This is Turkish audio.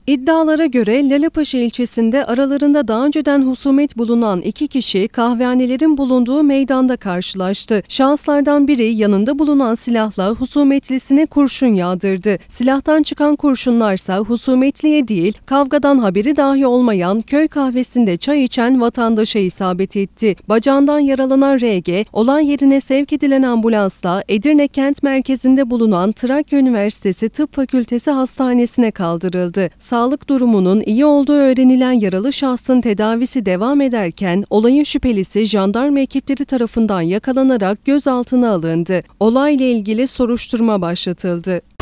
İddialara göre Lalepaşa ilçesinde aralarında daha önceden husumet bulunan iki kişi kahvehanelerin bulunduğu meydanda karşılaştı. Şahıslardan biri yanında bulunan silahla husumetlisine kurşun yağdırdı. Silahtan çıkan kurşunlarsa husumetliye değil, kavgadan haberi dahi olmayan köy kahvesinde çay içen vatandaşa isabet etti. Bacağından yaralanan RG, olay yerine sevk edilen ambulansla Edirne kent merkezinde bulunan Trakya Üniversitesi Tıp Fakültesi Hastanesi'ne kaldırıldı. Sağlık durumunun iyi olduğu öğrenilen yaralı şahsın tedavisi devam ederken olayın şüphelisi jandarma ekipleri tarafından yakalanarak gözaltına alındı. Olayla ilgili soruşturma başlatıldı.